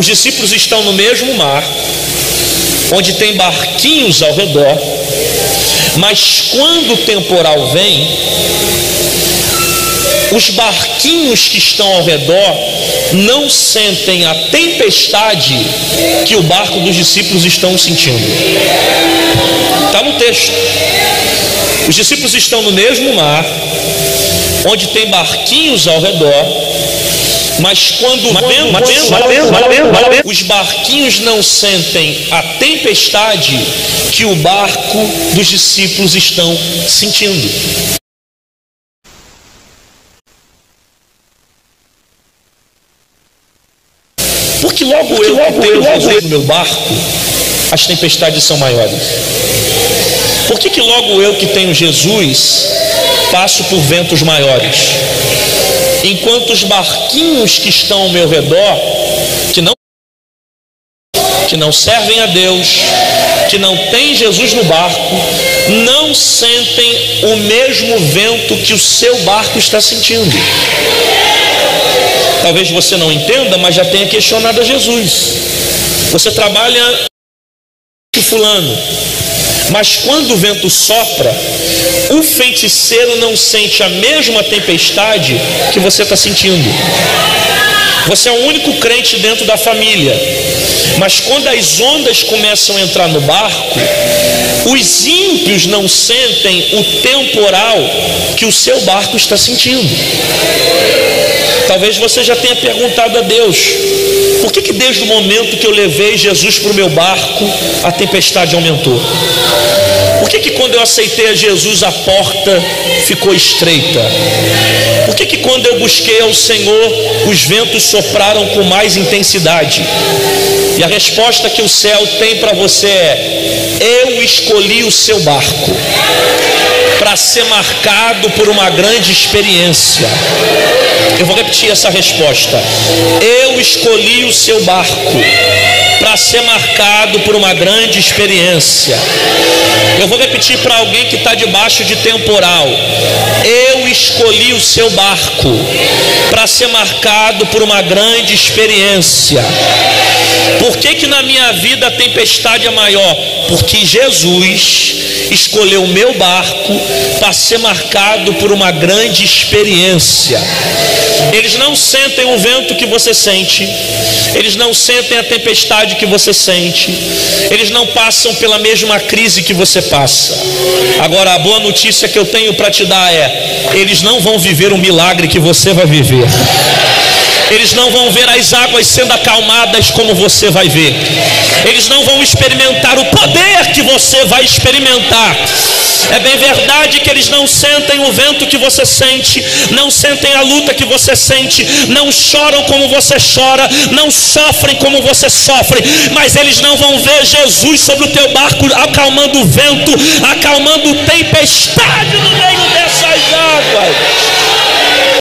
Os discípulos estão no mesmo mar, onde tem barquinhos ao redor, mas quando o temporal vem, os barquinhos que estão ao redor não sentem a tempestade que o barco dos discípulos estão sentindo. Está no texto. Os discípulos estão no mesmo mar, onde tem barquinhos ao redor, mas quando os barquinhos não sentem a tempestade que o barco dos discípulos estão sentindo. Porque logo eu que tenho Jesus no meu barco, as tempestades são maiores. Por que logo eu que tenho Jesus passo por ventos maiores? Enquanto os barquinhos que estão ao meu redor, que não servem a Deus, que não têm Jesus no barco, não sentem o mesmo vento que o seu barco está sentindo. Talvez você não entenda, mas já tenha questionado a Jesus. Você trabalha com fulano, mas quando o vento sopra, o feiticeiro não sente a mesma tempestade que você está sentindo. Você é o único crente dentro da família, mas quando as ondas começam a entrar no barco, os ímpios não sentem o temporal que o seu barco está sentindo. Talvez você já tenha perguntado a Deus: por que desde o momento que eu levei Jesus para o meu barco, a tempestade aumentou? Por que quando eu aceitei a Jesus a porta ficou estreita? Por que quando eu busquei ao Senhor os ventos sopraram com mais intensidade? E a resposta que o céu tem para você é: eu escolhi o seu barco para ser marcado por uma grande experiência. Eu vou repetir essa resposta: eu escolhi o seu barco para ser marcado por uma grande experiência. Eu vou repetir para alguém que está debaixo de temporal: eu escolhi o seu barco para ser marcado por uma grande experiência. Por que na minha vida a tempestade é maior? Porque Jesus escolheu o meu barco para ser marcado por uma grande experiência. Eles não sentem o vento que você sente, eles não sentem a tempestade que você sente, eles não passam pela mesma crise que você passa. Agora, a boa notícia que eu tenho para te dar é: eles não vão viver o milagre que você vai viver. Eles não vão ver as águas sendo acalmadas como você vai ver. Eles não vão experimentar o poder que você vai experimentar. É bem verdade que eles não sentem o vento que você sente, não sentem a luta que você sente, não choram como você chora, não sofrem como você sofre, mas eles não vão ver Jesus sobre o teu barco acalmando o vento, acalmando tempestade no meio dessas águas.